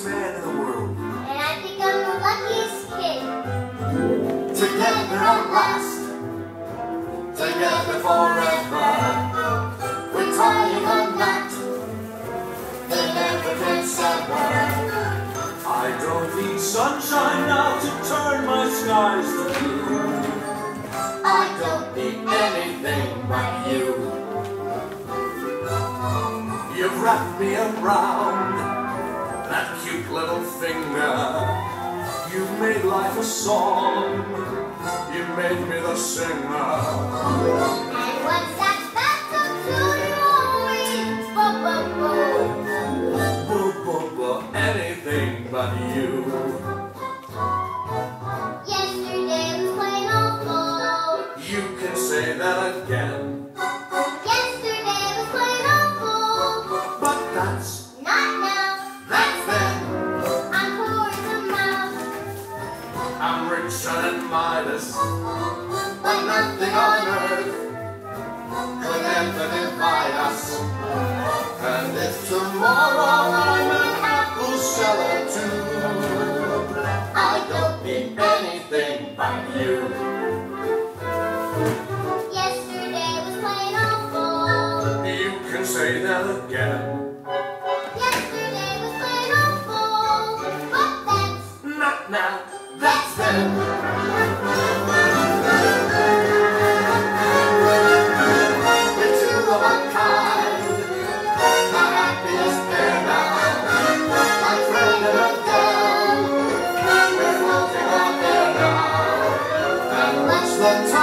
man in the world. And I think I'm the luckiest kid. Together at last, together forever. We're tying a knot that never can sever. I don't need sunshine now to turn my skies to blue. I don't need anything but you. You've wrapped me around that cute little finger. You've made life a song. You made me the singer. And what's that bathtub tune always? Bo bo bo. Anything but you. Yesterday was plain old full. You can say that again. Yesterday was plain old full. But that's Not now. that's then. I'm poor as a mouse. I'm richer than Midas, but nothing on earth could ever divide us. And if tomorrow I'm an apple seller too, I don't need anything but you. Yesterday was plain old full. You can say that again. Yesterday was plain old full. But that's Not now, that's then. We're two of a kind, the happiest pair now. Like friend and a girl, we're floating on air now. And what's the time?